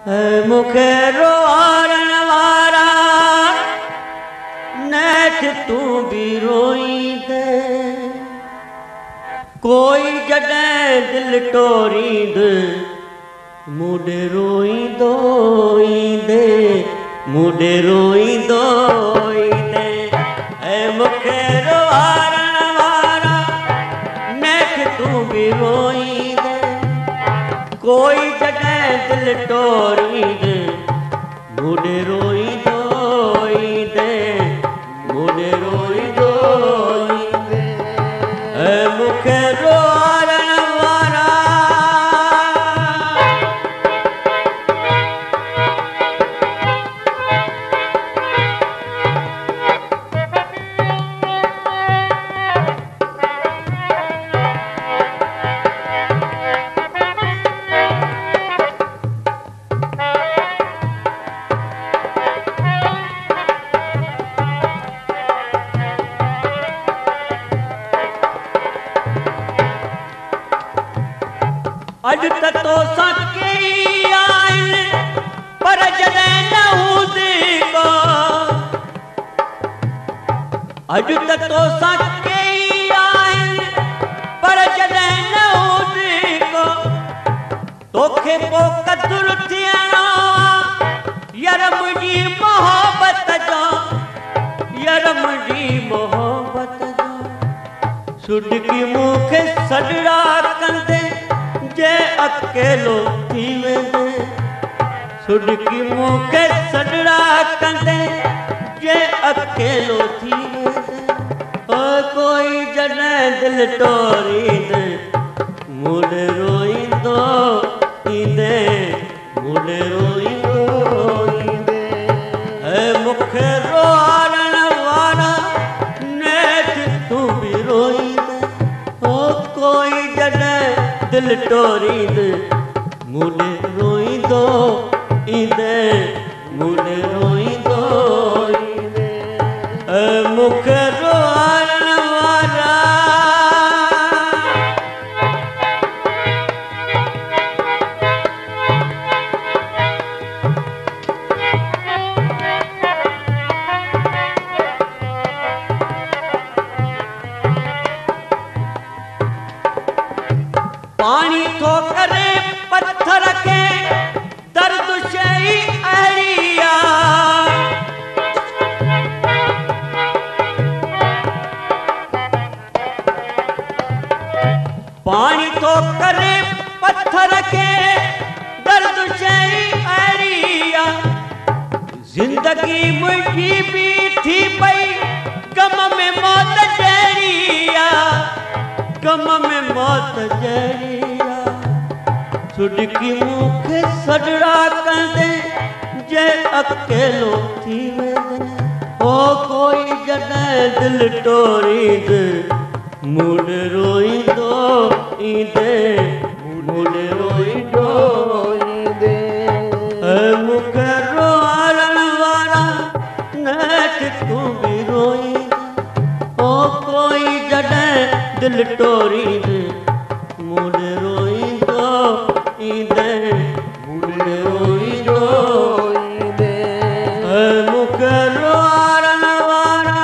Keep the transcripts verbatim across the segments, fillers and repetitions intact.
मुखे रोआरण वारा नेठ तू भी रोईंदे, कोई जॾहिं दिल टोरींद मुडे रोईंदो ईंदे, मुडे रोईंदो ईंदे। ऐ मुखे रोआरण वारा नेठ तू भी रोईंदे, कोई जॾहिं दिल टोरींद मुडे रोईंदो ईंदे, मुडे रोईंदो ईंदे। ऐ मुखे रोआरण वारा अज त तो सकी आइन पर जॾहिं न हूंदी को, अज त तो सकी आइन पर जॾहिं न हूंदी को। तोखे पो कदुर थियणो यार मुंहिंजी मोहब्बत जो, यार मुंहिंजी मोहब्बत जो। सुडकी मूंखे सॾड़ा कंदे जे अकेलो थी वेंदे, सुडकी मूंखे सॾड़ा कंदे जे अकेलो थी वेंदे। ओ कोई जॾहिं दिल टोरींद मुडे रोईंदो ईंदे, मुडे रोईंदो ईंदे। ऐ मुखे रोआरण वारा नेठ तू भी रोईंदे, ओ कोई जॾहिं दिल टोरींद मुडे रोईंदो ईंदे, मुडे रोईंदो ईंदे। ऐ मुखे रोआरण वारा पानी थो करे पत्थर के दर्द शई अड़िया। पानी थो करे पत्थर के दर्द शई अड़िया। जिंदगी मुझी भी थी पई गम में मौत जहरिया, गम में मौत जहरिया। सुडकी मूंखे सॾड़ा कंदे जे अकेलो थी वेंदे, ओ कोई जॾहिं दिल टोरींद मुडे रोईंदो ईंदे, मुडे रोईंदो ईंदे। ऐ मुखे रोआरण वारा नेठ तू भी रोईंदे, ओ कोई जॾहिं दिल टोरींद मुडे रोईंदो ईंदे, मुडे रोईंदो ईंदे। ऐ मुखे रोआरण वारा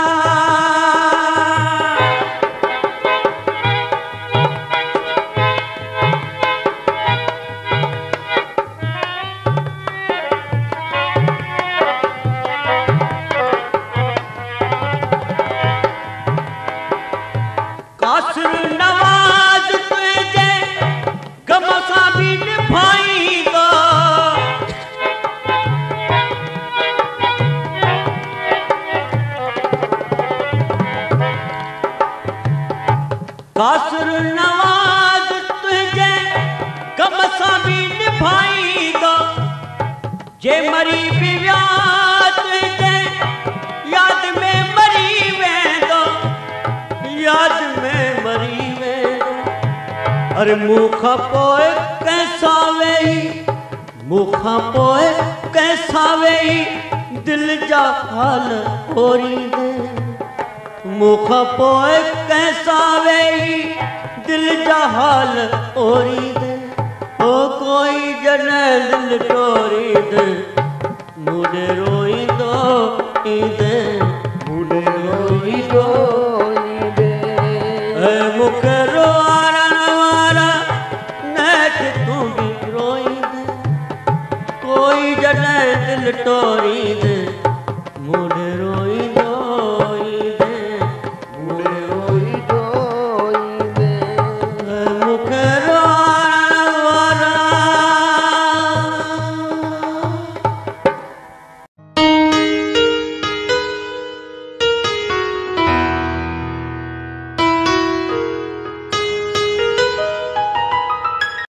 कासर नवाज तुझे गम सां भी निभाईंदो। कासर नवाज तुझे गम सां भी निभाईंदो। जे मरी भी विया तुझे याद में मरी वेंदो, याद में मरी वेंदो। अरे मूंखां पोइ कंहिंसां वेही, मूंखां पोइ कंहिंसां वेही दिल जा हाल ओरींदे, मूंखां पोइ कंहिंसां वेही दिल जा हाल ओरींदे। ओ कोई जॾहिं दिल टोरी मुड़े रोईंदो ईंदे मुड़े रोईंदो ईंदे ए मूंखे रोआरण वारा नेठ तूं बि रोईंदे कोई जॾहिं दिलि टोरींदे